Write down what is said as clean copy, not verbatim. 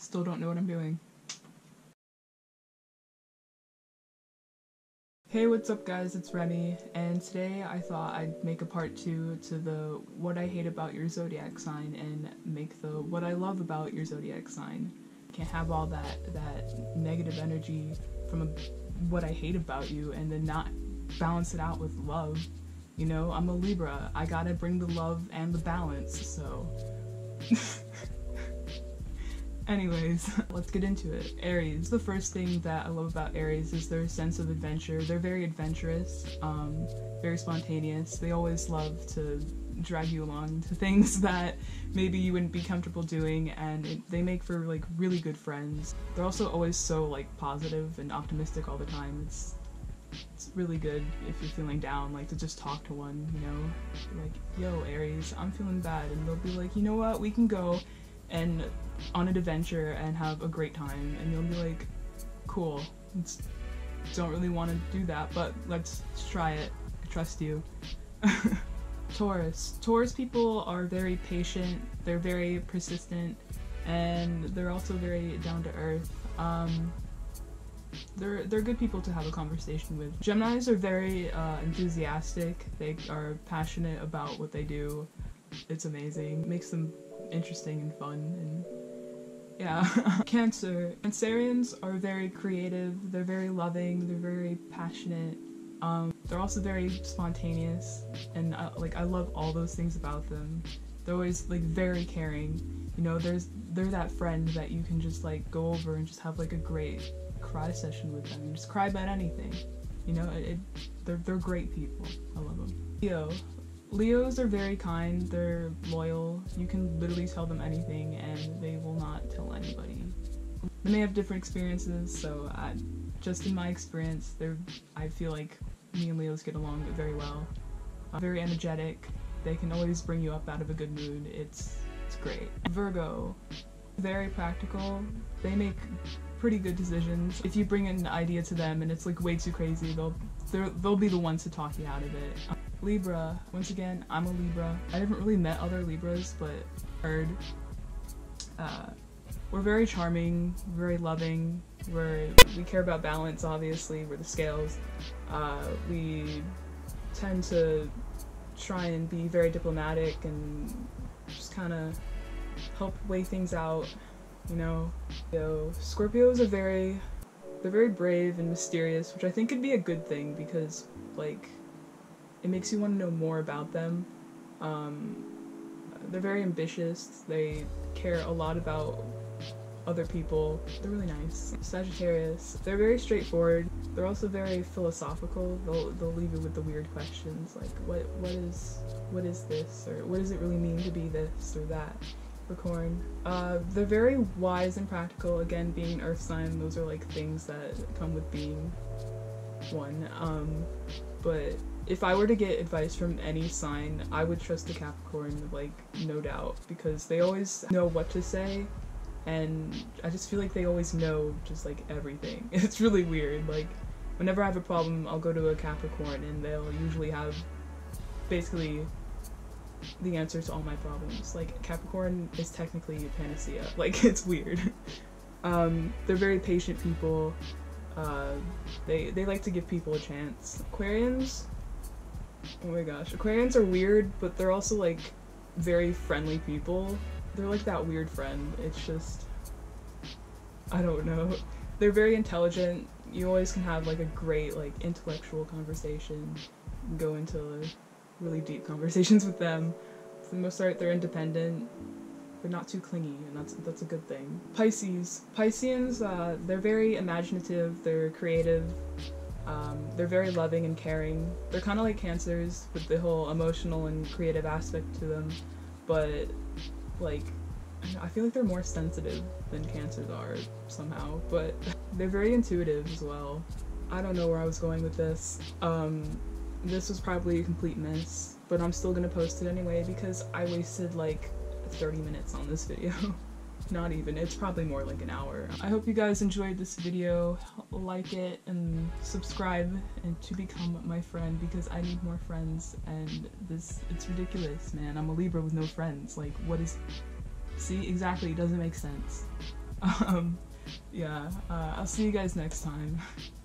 Still don't know what I'm doing. Hey, what's up guys, it's Remy, and today I thought I'd make a part 2 to the what I hate about your zodiac sign and make the what I love about your zodiac sign. Can't have all that negative energy from what I hate about you and then not balance it out with love. You know, I'm a Libra, I gotta bring the love and the balance, so... Anyways, let's get into it. Aries. The first thing that I love about Aries is their sense of adventure. They're very adventurous, very spontaneous. They always love to drag you along to things that maybe you wouldn't be comfortable doing, and they make for like really good friends. They're also always so like positive and optimistic all the time. It's really good if you're feeling down, like to just talk to one, you know? Like, yo Aries, I'm feeling bad, and they'll be like, you know what, we can go and on an adventure and have a great time, and you'll be like, cool, don't really want to do that, but let's try it, I trust you. Taurus people are very patient, they're very persistent, and they're also very down to earth. They're good people to have a conversation with. Geminis are very enthusiastic, they are passionate about what they do. It's amazing, it makes them interesting and fun, and yeah. Cancer. Cancerians are very creative, they're very loving, they're very passionate, they're also very spontaneous, and I love all those things about them. They're always like very caring, you know, they're that friend that you can just like go over and just have like a great cry session with them, and just cry about anything, you know. They're great people, I love them. Leos are very kind, they're loyal, you can literally tell them anything and they will not tell anybody. They may have different experiences, so just in my experience, I feel like me and Leos get along very well. Very energetic, they can always bring you up out of a good mood, it's great. Virgo. Very practical, they make pretty good decisions. If you bring an idea to them and it's like way too crazy, they'll be the ones to talk you out of it. Libra. Once again, I'm a Libra. I haven't really met other Libras, but heard. We're very charming, very loving, we care about balance, obviously, we're the scales. We tend to try and be very diplomatic and just kind of help weigh things out, you know. Scorpios are they're very brave and mysterious, which I think could be a good thing because, like, it makes you want to know more about them. They're very ambitious, they care a lot about other people, they're really nice. Sagittarius, they're very straightforward, they're also very philosophical, they'll leave you with the weird questions like what is this, or what does it really mean to be this or that. Capricorn, they're very wise and practical, again being an earth sign, those are like things that come with being one, but if I were to get advice from any sign, I would trust the Capricorn, like, no doubt, because they always know what to say, and I just feel like they always know just, like, everything. It's really weird, like, whenever I have a problem, I'll go to a Capricorn, and they'll usually have, basically, the answer to all my problems. Like, Capricorn is technically a panacea. Like, it's weird. They're very patient people, they like to give people a chance. Aquarians, oh my gosh, Aquarians are weird, but they're also like very friendly people. They're like that weird friend, it's just, I don't know. They're very intelligent, you always can have like a great like intellectual conversation, go into really deep conversations with them. For the most part, they're independent, they're not too clingy, and that's a good thing. Pisces. Pisceans, they're very imaginative, they're creative, they're very loving and caring. They're kind of like Cancers with the whole emotional and creative aspect to them, but like, I feel like they're more sensitive than Cancers are somehow, but they're very intuitive as well. I don't know where I was going with this. This was probably a complete mess, but I'm still gonna post it anyway because I wasted like 30 minutes on this video. Not even, it's probably more like an hour. I hope you guys enjoyed this video. Like it and subscribe and to become my friend because I need more friends, and it's ridiculous, man. I'm a Libra with no friends. Like, what is... See, exactly, it doesn't make sense. Yeah, I'll see you guys next time.